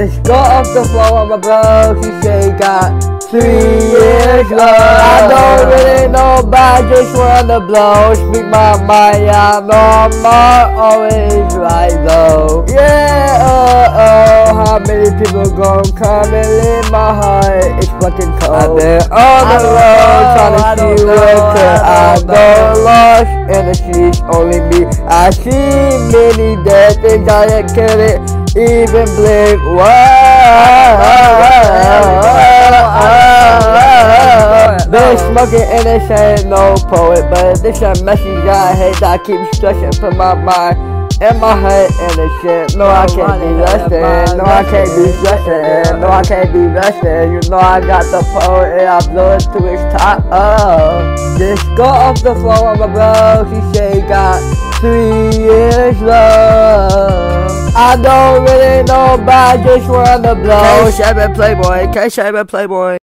Just go off the floor on my bro. She say got 3 years old. I don't really know, but I just wanna blow. Speak my mind, I know I'm not always right though. Yeah, how many people gon' come and leave my heart? It's fucking cold. I've been on the road trying to see where could I go lost in the streets, only me. I see many dead things I couldn't even blink. Been smoking and this ain't no poet, but this a message I hate that I keep stressing for my mind and my head and this shit. No, I can't be resting. No, I can't be stressing. No, I can't be resting. You know I got the poet and I blow it to its top. Oh, just go off the floor on my bro. She say got 3 years love. I don't really know, but I just wanna blow. K-Shabba Playboy, K-Shabba Playboy.